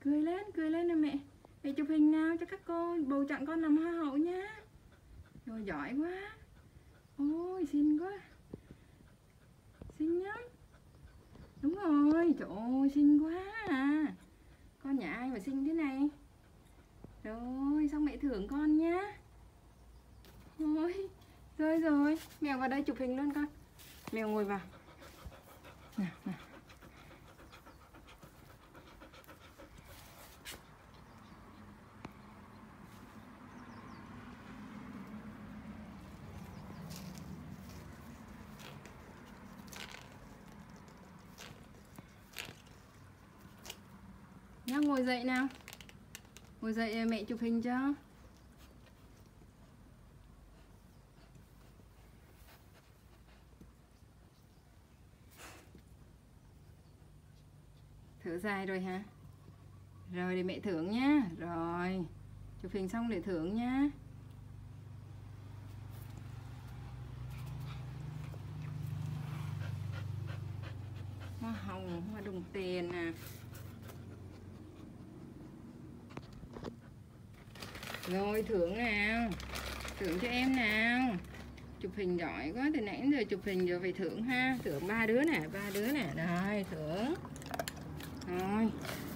Cười lên nè mẹ. Mẹ chụp hình nào cho các cô bầu chọn con làm hoa hậu nhá. Rồi giỏi quá. Ôi xinh quá. Xinh lắm. Đúng rồi, trời ơi xinh quá à. Con nhà ai mà xinh thế này. Rồi, xong mẹ thưởng con nhá. Ôi, rồi, mèo vào đây chụp hình luôn con. Mèo ngồi vào. Nào. Nào ngồi dậy nào. Ngồi dậy mẹ chụp hình cho. Thở dài rồi hả? Rồi để mẹ thưởng nhá. Rồi, chụp hình xong để thưởng nhá. Hoa hồng, hoa đồng tiền à. Rồi thưởng nào. Thưởng cho em nào. Chụp hình giỏi quá, từ nãy đến giờ chụp hình giờ phải thưởng ha. Thưởng ba đứa nè. Rồi thưởng. Rồi.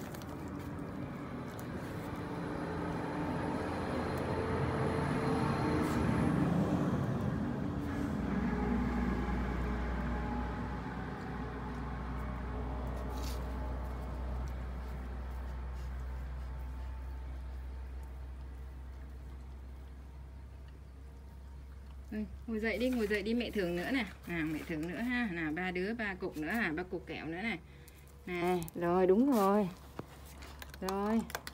Ngồi dậy đi mẹ thưởng nữa nè. Nào mẹ thưởng nữa ha. Nào ba đứa, ba cục nữa à, ba cục kẹo nữa này. Này, rồi đúng rồi. Rồi.